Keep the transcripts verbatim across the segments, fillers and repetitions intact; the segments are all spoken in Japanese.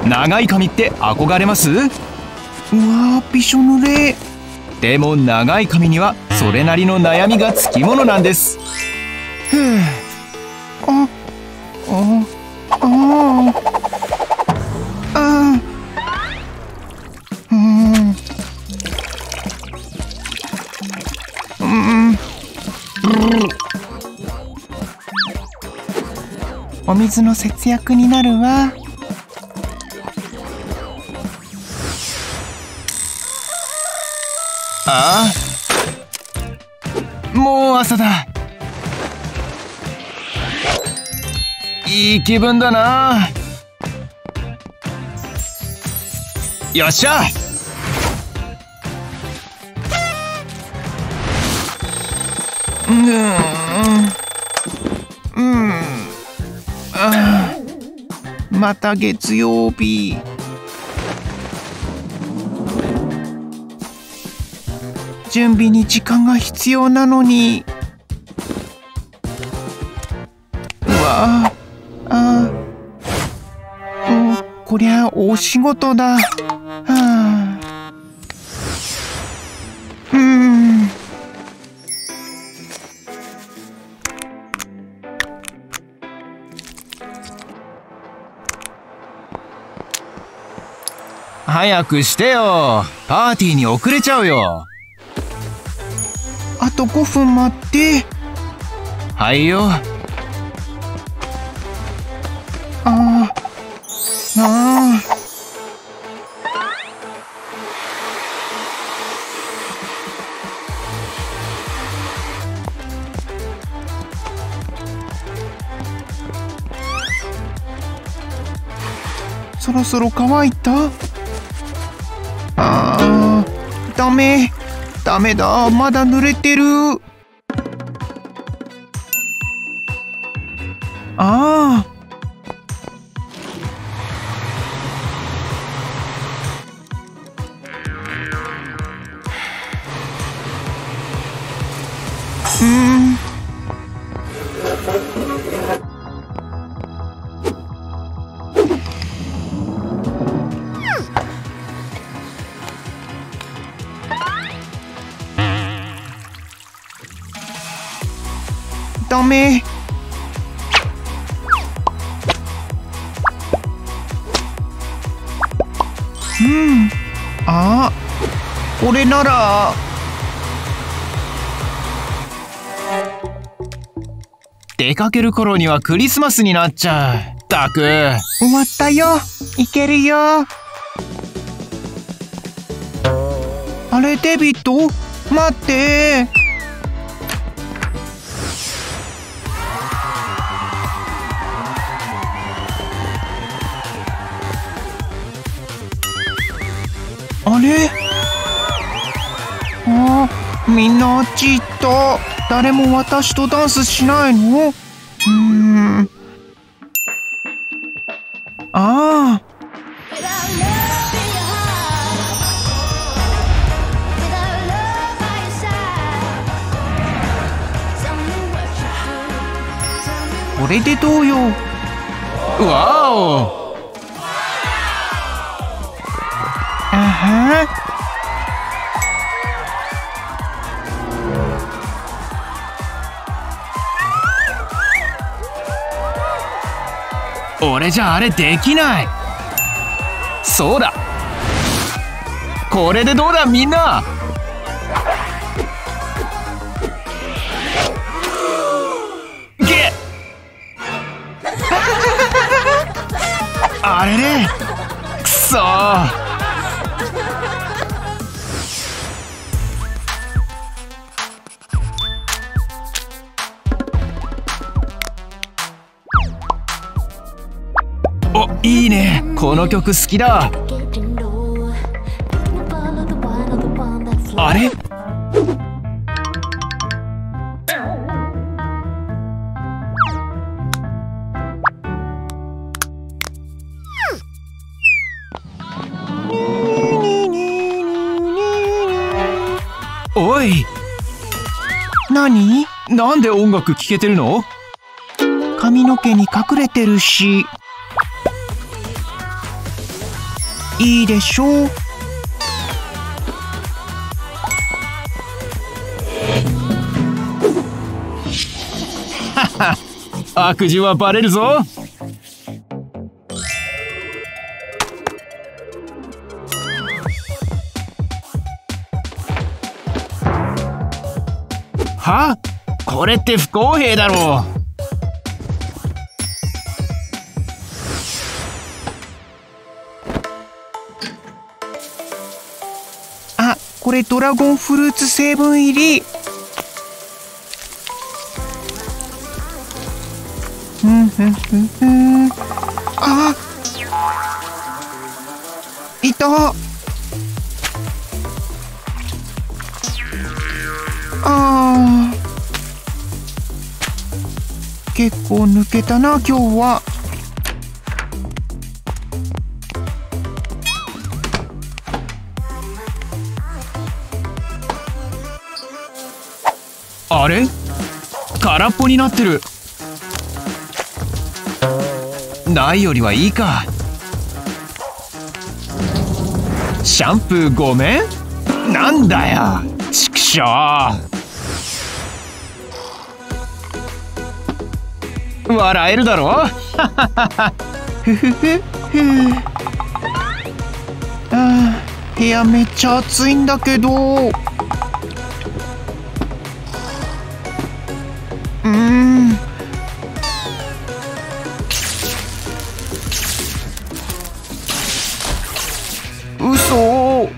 長い髪って憧れます？うわー、びしょ濡れ。 でも長い髪にはそれなりの悩みがつきものなんです。 ふう。あ、あ、ああ、あ、うん、うん、お水の節約になるわ。 ああ、もう朝だ。いい気分だな。よっしゃ。 うんうん、ああ、また月曜日。準備に時間が必要なのに。うわあ、ああ、うん、こりゃ大仕事だ。はあ、うん。 早くしてよ。パーティーに遅れちゃうよ。 あとごふん待って。 はいよ。 ああ、ああ。そろそろ乾いた？ああ、ダメ。ダメだ、まだ濡れてる。ああ。うん。ダメ。うん。あ、これなら。 出かける頃にはクリスマスになっちゃう。ったく。 終わったよ。いけるよ。あれ、デビッド？待って。あれ？ああ、みんなあっち行った。誰も私とダンスしないの？うーん。ああ。これでどうよ。 わお。 あは。 俺じゃあれできない。そうだ。これでどうだみんな。げっあれれ。くそー。お、いいね。この曲好きだ。あれ？おい。 何？ なんで音楽聴けてるの？ 髪の毛に隠れてるし。 いいでしょう。 悪事はバレるぞ。は？これって不公平だろう。 あ、これドラゴンフルーツ成分入り。ふんふんふんふん。あ、いた。あー、結構抜けたな今日は。 あれ？空っぽになってる。ないよりはいいか。シャンプーごめん？なんだよ、ちくしょう。笑えるだろ。 ふふふふ。あー、部屋めっちゃ暑いんだけど。うーん。嘘。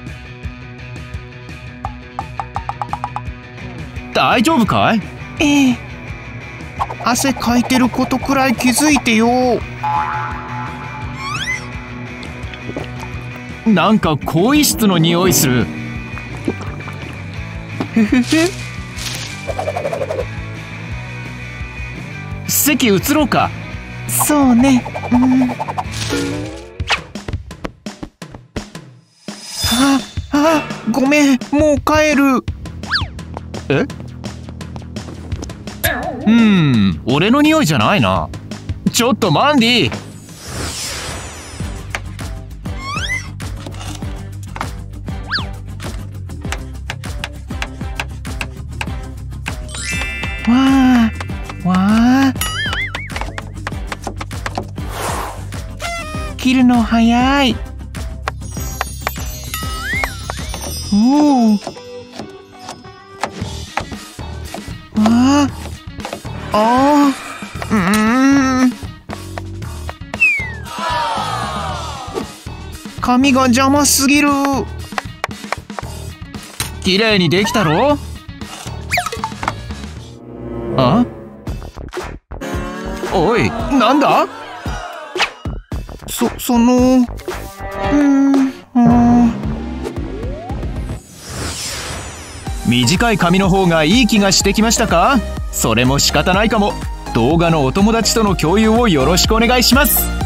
大丈夫かい？ ええ。汗かいてることくらい気づいてよ。 なんか更衣室の匂いする。 ふふふ。 席移ろうか。 そうね。うん。あ、あ、ごめん、もう帰る。 え？うーん、俺の匂いじゃないな。ちょっとマンディ。 わあ、わあ。切るの早い。おお。わあ。ああ。うーん。髪が邪魔すぎる。 綺麗にできたろ？あ？おい、なんだ？ そ、その、うーん、あー。 短い髪の方がいい気がしてきましたか？それも仕方ないかも。動画のお友達との共有をよろしくお願いします。